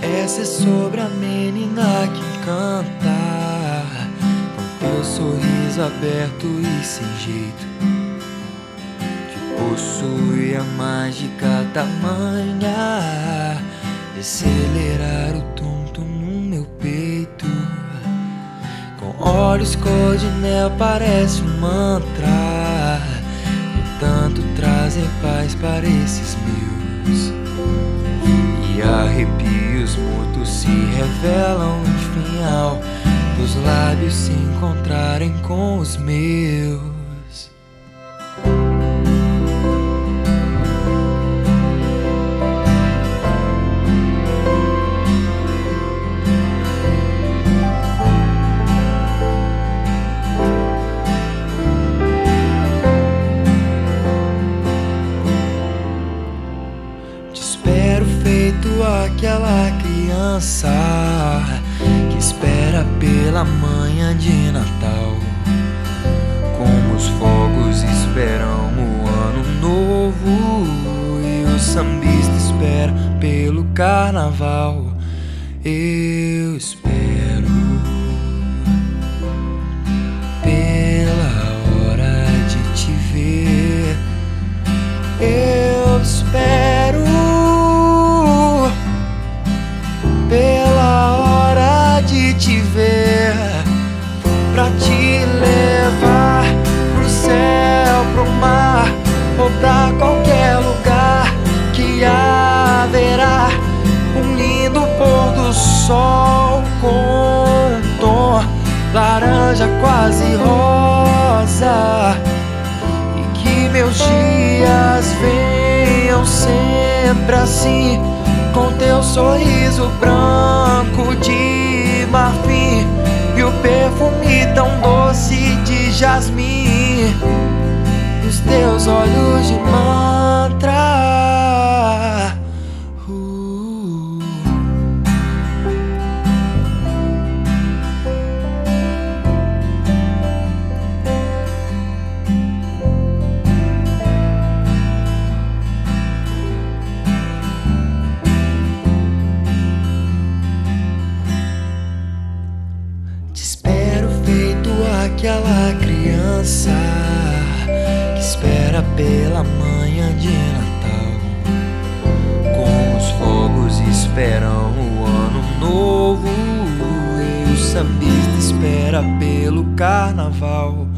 Essa é sobre a menina que canta, com teu sorriso aberto e sem jeito, que possui a mágica tamanha de acelerar o tum-tum no meu peito. Com olhos cor de mel parece um mantra, e tanto trazer paz para esses meus. E arrepios mútuos se revelam no final, dos lábios se encontrarem com os meus. Espero feito aquela criança que espera pela manhã de Natal, como os fogos esperam o ano novo e o sambista espera pelo carnaval. Eu espero pela hora de te ver. Eu espero pela hora de te ver, pra te levar pro céu, pro mar ou pra qualquer lugar que haverá um lindo pôr do sol com um tom laranja quase rosa, e que meus dias venham sempre assim, com teu sorriso branco de marfim e o perfume tão doce de jasmim, e os teus olhos de mantra. Aquela criança que espera pela manhã de Natal, com os fogos esperam o ano novo e o sambista espera pelo carnaval.